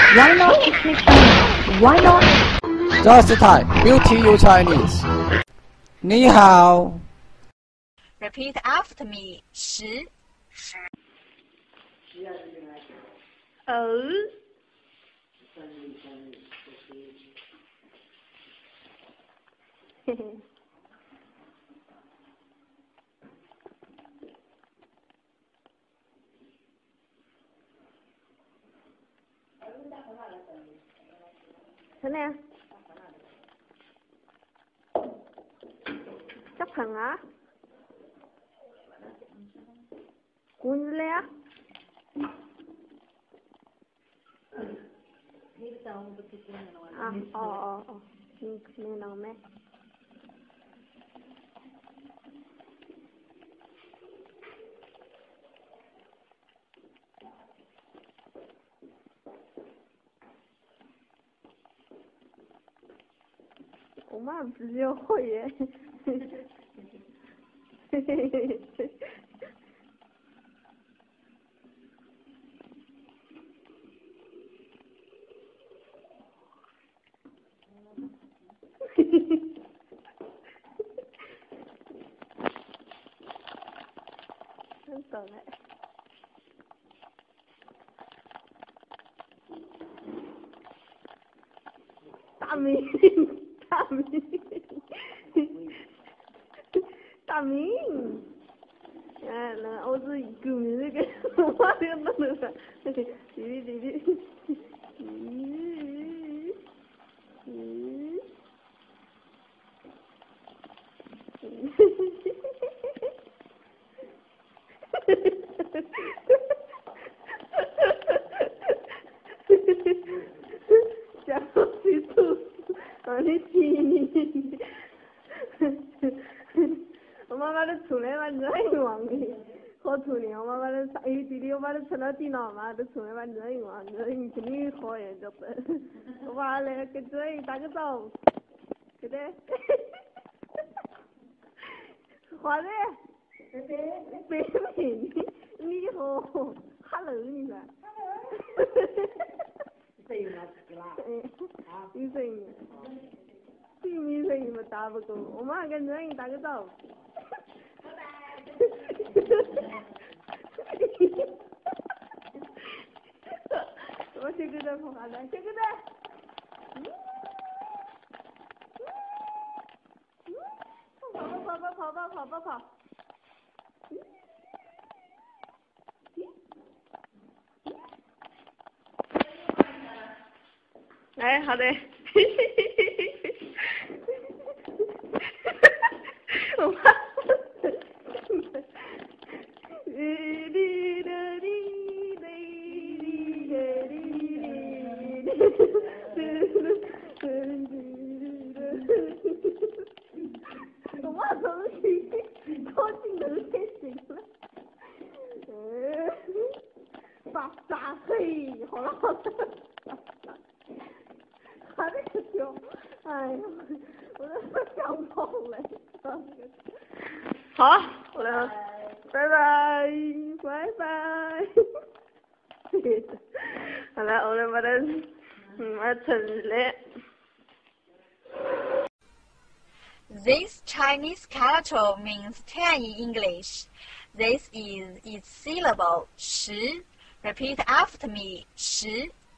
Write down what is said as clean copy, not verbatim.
Why not speak Chinese? Why not? Just Thai, beauty you Chinese. 你好。 Repeat after me. 10. 嘿嘿。Thế nè. Chấp thằng á. Cuốn lẽ. Mình nào mẹ.我妈直接会耶，嘿嘿嘿嘿。真懂哎。大明。大明，哎，那我是一个名那个，我这个弄的，讲清楚，让你听。我妈把它出来嘛，热一忘的，好出的。我妈把它上有地里，我把它存到电脑嘛，都出来嘛，热一忘，热一肯定好呀，这不。我爸来跟热一打个招呼，对不对？华仔，贝贝，你好 ，hello 你噻。声音啦，有声音。对面声音嘛打不过，我妈跟热一打个招呼。拜拜。我小狗在跑啥呢？小狗在。跑。哎，好的。我妈。我妈东西靠近能才行了。把撒黑，好了。还得跳，哎呀，我都想跑了。好，我来了，拜拜。好了，我来把它存了。 This Chinese character means 10 in English. This is its syllable 10. Repeat after me. 10.